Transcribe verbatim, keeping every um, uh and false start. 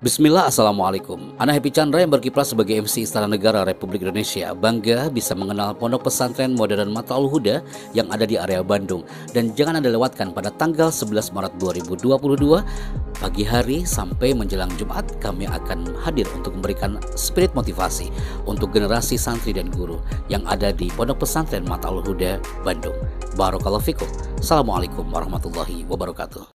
Bismillah, Assalamualaikum. Ana Happy Chandra yang berkiprah sebagai M C Istana Negara Republik Indonesia bangga bisa mengenal Pondok Pesantren Modern Matla'ul Huda yang ada di area Bandung. Dan jangan Anda lewatkan pada tanggal sebelas Maret dua ribu dua puluh dua pagi hari sampai menjelang Jumat kami akan hadir untuk memberikan spirit motivasi untuk generasi santri dan guru yang ada di Pondok Pesantren Matla'ul Huda Bandung. Barakallahu fikum. Assalamualaikum warahmatullahi wabarakatuh.